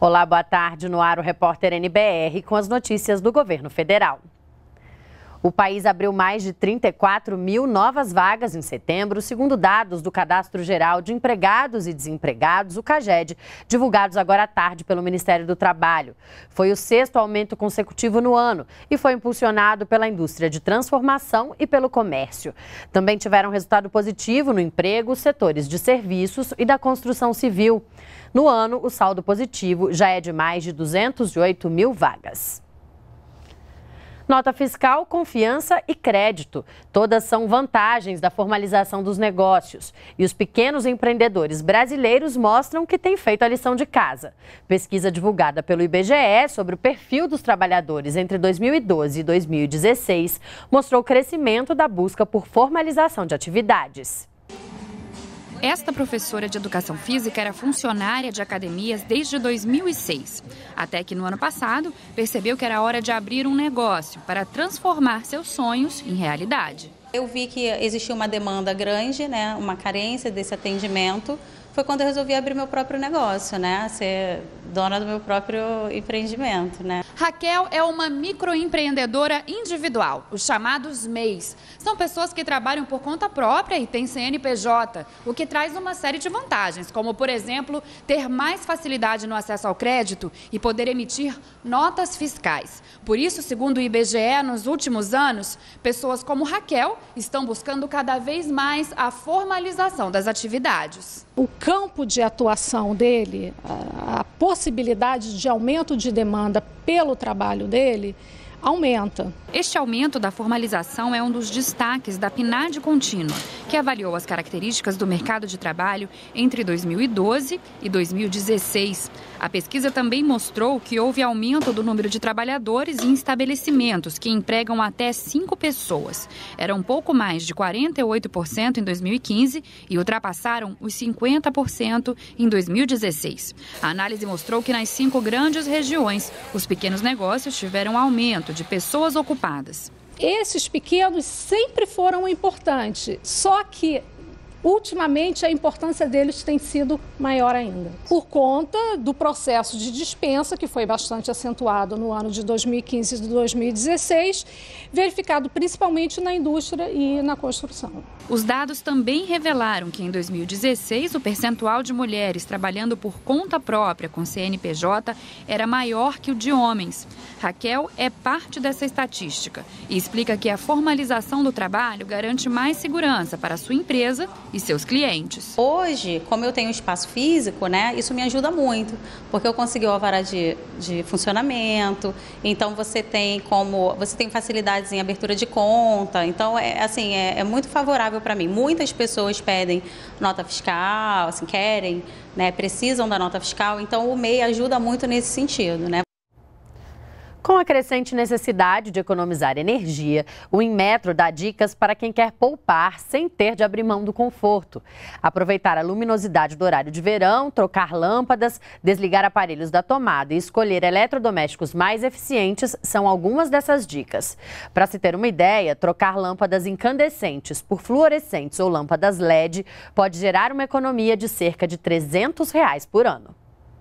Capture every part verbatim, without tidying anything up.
Olá, boa tarde. No ar o repórter N B R com as notícias do governo federal. O país abriu mais de trinta e quatro mil novas vagas em setembro, segundo dados do Cadastro Geral de Empregados e Desempregados, o CAGED, divulgados agora à tarde pelo Ministério do Trabalho. Foi o sexto aumento consecutivo no ano e foi impulsionado pela indústria de transformação e pelo comércio. Também tiveram resultado positivo no emprego os setores de serviços e da construção civil. No ano, o saldo positivo já é de mais de duzentas e oito mil vagas. Nota fiscal, confiança e crédito. Todas são vantagens da formalização dos negócios. E os pequenos empreendedores brasileiros mostram que têm feito a lição de casa. Pesquisa divulgada pelo I B G E sobre o perfil dos trabalhadores entre dois mil e doze e dois mil e dezesseis mostrou o crescimento da busca por formalização de atividades. Esta professora de educação física era funcionária de academias desde dois mil e seis. Até que no ano passado, percebeu que era hora de abrir um negócio para transformar seus sonhos em realidade. Eu vi que existia uma demanda grande, né, uma carência desse atendimento. Foi quando eu resolvi abrir meu próprio negócio, né, ser dona do meu próprio empreendimento, né. Raquel é uma microempreendedora individual, os chamados M E Is. São pessoas que trabalham por conta própria e têm C N P J, o que traz uma série de vantagens, como, por exemplo, ter mais facilidade no acesso ao crédito e poder emitir notas fiscais. Por isso, segundo o I B G E, nos últimos anos, pessoas como Raquel estão buscando cada vez mais a formalização das atividades. O campo de atuação dele, a possibilidade de aumento de demanda pelo trabalho dele, aumenta. Este aumento da formalização é um dos destaques da PNAD Contínua, que avaliou as características do mercado de trabalho entre dois mil e doze e dois mil e dezesseis. A pesquisa também mostrou que houve aumento do número de trabalhadores em estabelecimentos que empregam até cinco pessoas. Era um pouco mais de quarenta e oito por cento em dois mil e quinze e ultrapassaram os cinquenta por cento em dois mil e dezesseis. A análise mostrou que nas cinco grandes regiões, os pequenos negócios tiveram aumento de pessoas ocupadas. Esses pequenos sempre foram importantes, só que ultimamente a importância deles tem sido maior ainda. Por conta do processo de dispensa, que foi bastante acentuado no ano de dois mil e quinze e de dois mil e dezesseis, verificado principalmente na indústria e na construção. Os dados também revelaram que em dois mil e dezesseis o percentual de mulheres trabalhando por conta própria com C N P J era maior que o de homens. Raquel é parte dessa estatística e explica que a formalização do trabalho garante mais segurança para a sua empresa e seus clientes. Hoje, como eu tenho espaço físico, né, isso me ajuda muito, porque eu consegui o alvará de, de funcionamento, então você tem como, você tem facilidades em abertura de conta, então é assim, é, é muito favorável para mim. Muitas pessoas pedem nota fiscal, assim, querem, né, precisam da nota fiscal, então o M E I ajuda muito nesse sentido, né? Com a crescente necessidade de economizar energia, o Inmetro dá dicas para quem quer poupar sem ter de abrir mão do conforto. Aproveitar a luminosidade do horário de verão, trocar lâmpadas, desligar aparelhos da tomada e escolher eletrodomésticos mais eficientes são algumas dessas dicas. Para se ter uma ideia, trocar lâmpadas incandescentes por fluorescentes ou lâmpadas L E D pode gerar uma economia de cerca de trezentos reais por ano.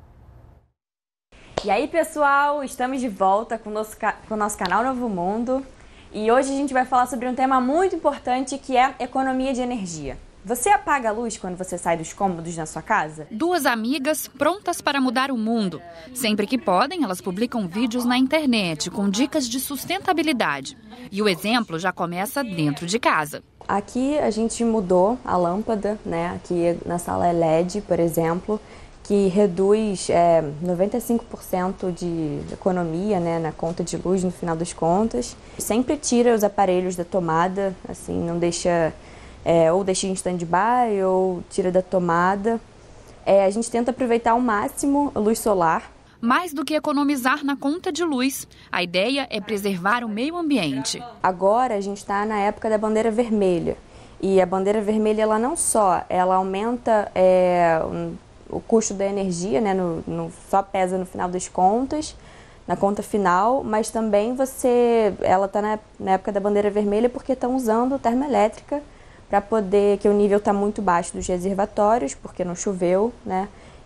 E aí, pessoal, estamos de volta com o nosso, com o nosso canal Novo Mundo e hoje a gente vai falar sobre um tema muito importante que é economia de energia. Você apaga a luz quando você sai dos cômodos na sua casa? Duas amigas prontas para mudar o mundo. Sempre que podem, elas publicam vídeos na internet com dicas de sustentabilidade. E o exemplo já começa dentro de casa. Aqui a gente mudou a lâmpada, né? Aqui na sala L E D, por exemplo, que reduz é, noventa e cinco por cento de economia, né, na conta de luz no final das contas. Sempre tira os aparelhos da tomada, assim, não deixa, é, ou deixa em stand-by ou tira da tomada. É, a gente tenta aproveitar ao máximo a luz solar. Mais do que economizar na conta de luz, a ideia é preservar o meio ambiente. Agora a gente está na época da bandeira vermelha. E a bandeira vermelha, ela não só, ela aumenta é, um, o custo da energia, né, no, no, só pesa no final das contas, na conta final, mas também você, ela está na, na época da bandeira vermelha porque estão usando termoelétrica para poder, que o nível está muito baixo dos reservatórios, porque não choveu, né,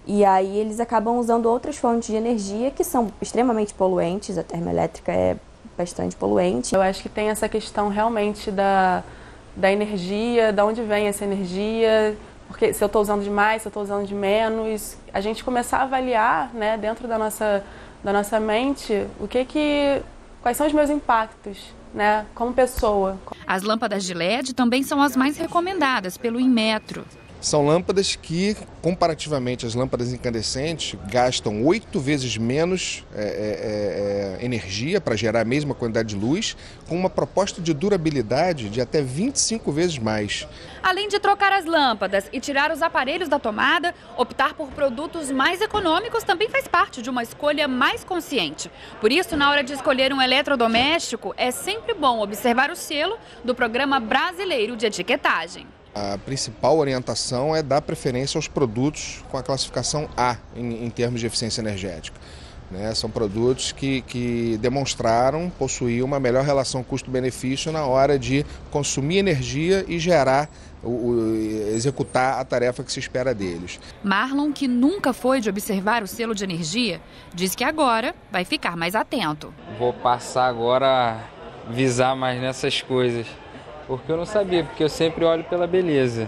E aí eles acabam usando outras fontes de energia que são extremamente poluentes, a termoelétrica é bastante poluente. Eu acho que tem essa questão realmente da, da energia, de onde vem essa energia, porque se eu estou usando demais, se eu estou usando de menos, a gente começar a avaliar, né, dentro da nossa, da nossa mente o que que, quais são os meus impactos, né, como pessoa. As lâmpadas de L E D também são as mais recomendadas pelo Inmetro. São lâmpadas que, comparativamente às lâmpadas incandescentes, gastam oito vezes menos é, é, é, energia para gerar a mesma quantidade de luz, com uma proposta de durabilidade de até vinte e cinco vezes mais. Além de trocar as lâmpadas e tirar os aparelhos da tomada, optar por produtos mais econômicos também faz parte de uma escolha mais consciente. Por isso, na hora de escolher um eletrodoméstico, é sempre bom observar o selo do Programa Brasileiro de Etiquetagem. A principal orientação é dar preferência aos produtos com a classificação A em, em termos de eficiência energética. Né? São produtos que, que demonstraram possuir uma melhor relação custo-benefício na hora de consumir energia e gerar, o, o, executar a tarefa que se espera deles. Marlon, que nunca foi de observar o selo de energia, diz que agora vai ficar mais atento. Vou passar agora a visar mais nessas coisas. Porque eu não sabia, porque eu sempre olho pela beleza.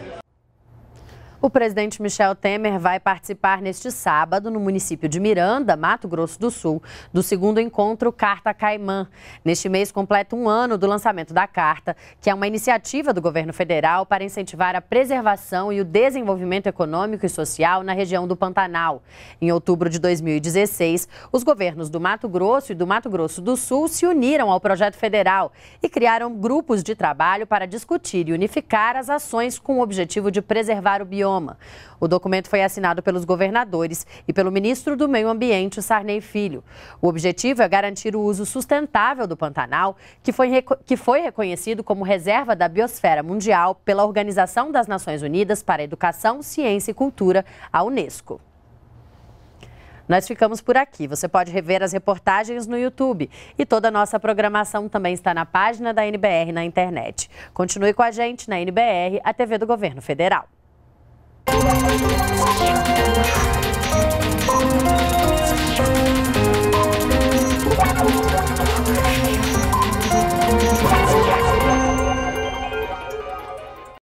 O presidente Michel Temer vai participar neste sábado, no município de Miranda, Mato Grosso do Sul, do segundo encontro Carta Caimã. Neste mês completa um ano do lançamento da Carta, que é uma iniciativa do governo federal para incentivar a preservação e o desenvolvimento econômico e social na região do Pantanal. Em outubro de dois mil e dezesseis, os governos do Mato Grosso e do Mato Grosso do Sul se uniram ao projeto federal e criaram grupos de trabalho para discutir e unificar as ações com o objetivo de preservar o bioma. O documento foi assinado pelos governadores e pelo ministro do Meio Ambiente, Sarney Filho. O objetivo é garantir o uso sustentável do Pantanal, que foi, que foi reconhecido como reserva da biosfera mundial pela Organização das Nações Unidas para a Educação, Ciência e Cultura, a Unesco. Nós ficamos por aqui. Você pode rever as reportagens no YouTube e toda a nossa programação também está na página da N B R na internet. Continue com a gente na N B R, a T V do Governo Federal. Thank you.